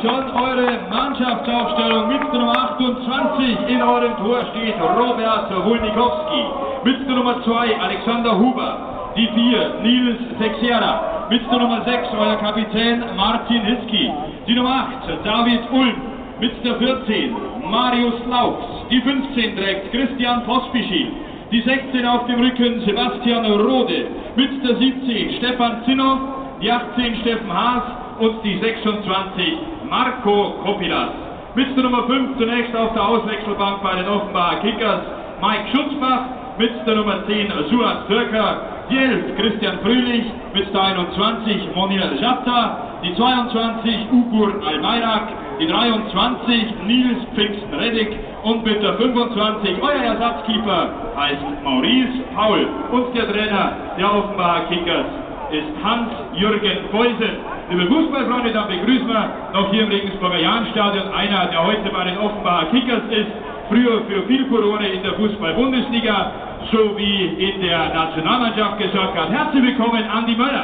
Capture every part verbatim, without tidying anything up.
schon eure Mannschaftsaufstellung. Mit der Nummer achtundzwanzig in eurem Tor steht Robert Wulnikowski. Mit der Nummer zwei Alexander Huber. Die vier Nils Teixeira. Mit der Nummer sechs euer Kapitän Martin Hitzki. Die Nummer acht David Ulm. Mit der vierzehn Marius Laux. Die fünfzehn trägt Christian Pospischil. Die sechzehn auf dem Rücken Sebastian Rode. Mit der siebzehn Stefan Zinnow. Die achtzehn Steffen Haas. Und die sechsundzwanzig Marco Kopilas. Mit der Nummer fünf zunächst auf der Auswechselbank bei den Offenbacher Kickers Mike Schutzbach. Mit der Nummer zehn Suat Türker. Die elf Christian Fröhlich. Mit der einundzwanzig Monir Jatta. Die zweiundzwanzig Ugur Albayrak. Die dreiundzwanzig Nils Pfingsten-Reddick. Und mit der fünfundzwanzig euer Ersatzkeeper heißt Maurice Paul. Und der Trainer der Offenbacher Kickers ist Hans-Jürgen Beusen. Liebe Fußballfreunde, dann begrüßen wir noch hier im Regensburger Jahnstadion einer, der heute bei den Offenbacher Kickers ist, früher für viel Furore in der Fußball-Bundesliga sowie in der Nationalmannschaft gesorgt hat. Herzlich willkommen, Andi Möller.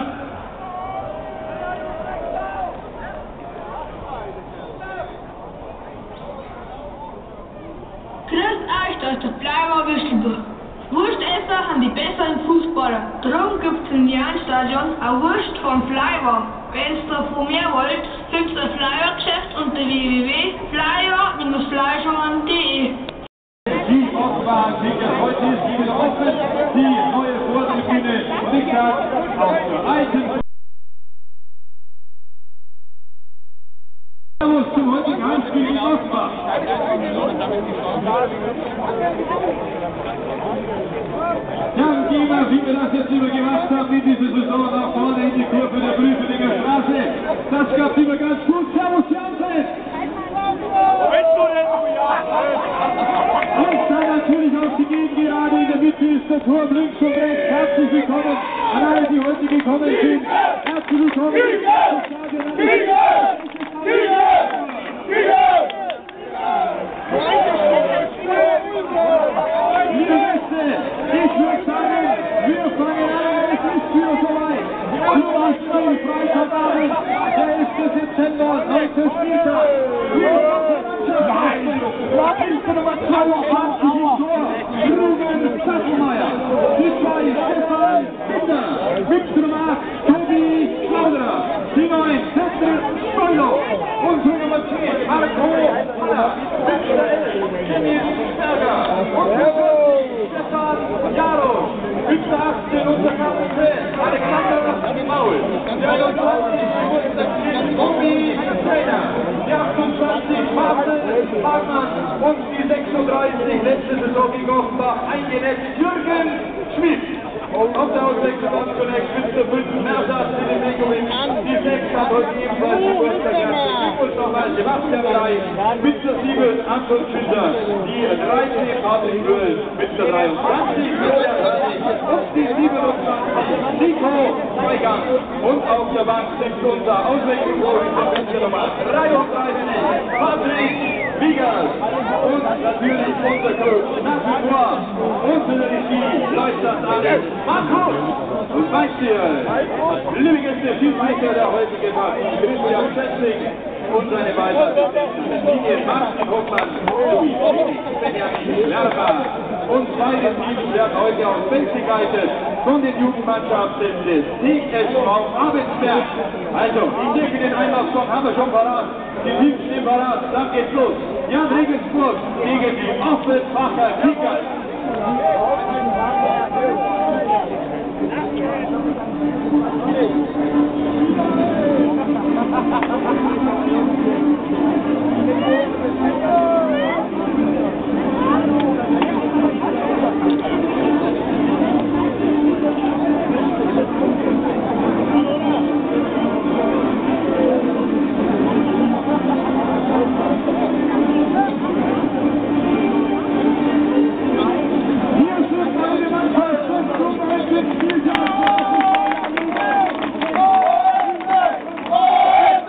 Grüß euch, da ist der Bleiber Wüstelburg. Wurstesser haben die besseren Fußballer. Darum gibt es im Jahnstadion eine Wurst von Fleiber. Wenn ihr da von mir wollt, findet ihr das Fleibergeschäft unter w w w punkt flyer Bindestrich fleischmann punkt de. Die Offenbacher Kickers, heute ist sie wieder offen, die neue Vortribüne Mittag auf der alten. Servus zum heutigen Heimspiel in Offenbach. Dankegeber, wie wir das jetzt immer gemacht haben in dieser Saison, nach vorne in die Kurve der Brüfelinger Straße. Das gab immer ganz gut. Servus, Jansen! Und dann natürlich auf die Gegengerade. In der Mitte ist der Turm links und rechts. Herzlich willkommen an alle, die heute gekommen sind. Herzlich willkommen. Liebe Gäste, ich würde sagen, wir fangen an, es ist wieder soweit. Zum Beispiel Freitagabend, der elfte September, heute Spieltag. Wir haben die Nummer zweiundzwanzig im Tor, Ruben Sassenmeier. Die zwei Stefan Binder, mit der Nummer acht Tobi Schlauderer. Die neun Peter Steulo. Und die Nummer zehn Marco Muller. Mit der elf Emil Berger. Und der Stefan Jarosch. Mit der achtzehn unser Kapitän Alexander Maul. Der einundzwanzig unser Tobi Trainer. Die achtundzwanzig Marcel Hartmann. Und die sechsunddreißig letzte Saison gegen Offenbach eingenetzt Jürgen Schmidt. Auf der Auswechselbank zunächst mit der fünften Ersatz in den Megovic. Die sechs hat heute ebenfalls die Geburtstag gehabt. Und nochmal Sebastian Reich mit der sieben Anton Schütter. Die dreizehn Patrick Röhl mit der dreiundzwanzig. Und die siebenundzwanzig Nico Zweigang. Und auf der Bank sitzt unser Auswechseltorhüter mit der Nummer dreiunddreißig Patrick Wiegers. Und natürlich unser Coach nach wie vor unter der Regie Leutnant Alex Markus. Und weißt ihr, liebe Gäste, Schiedsrichter der heutigen Partie, Christian Schätzling und seine beiden Assistenten, Linie Martin Hoffmann sowie Benjamin Lerber. Und beide Teams werden heute auf Feld begleitet von den Jugendmannschaften des T S V Abensberg. Also, ich denke, den Einlaufsong haben wir schon parat. Die Teams stehen parat, dann geht's los. Jan Regensburg gegen die Offenbacher Kickers. Oh!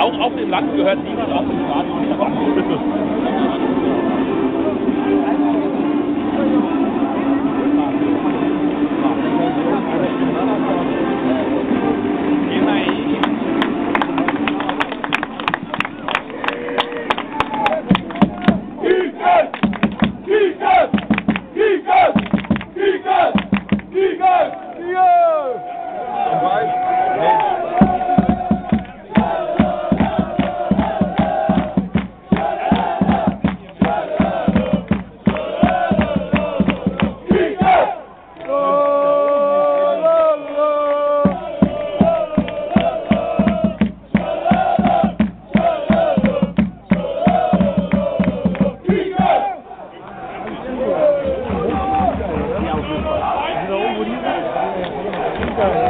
auch auf dem Land gehört niemand auf dem Stadion. Go.